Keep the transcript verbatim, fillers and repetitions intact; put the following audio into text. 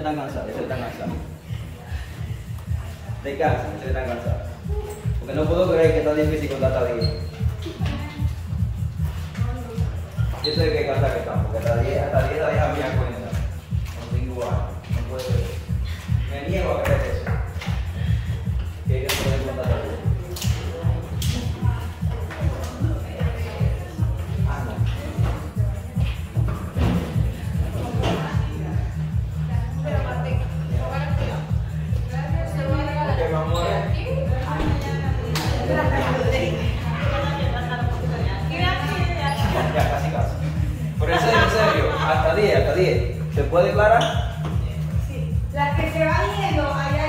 están cansados, esos están cansados. Descansen, esos están cansados. Porque no puedo creer que está difícil con hasta diez. Yo sé que cansa que están, porque hasta diez, hasta diez la deja bien cuenta. Con cinco años, no puede ser. Me niego a creer eso. Que hay que poder contar hasta diez. Ya, casi casi. Pero en serio, en serio, hasta diez, hasta diez. ¿Se puede declarar? Sí. Las que se van yendo allá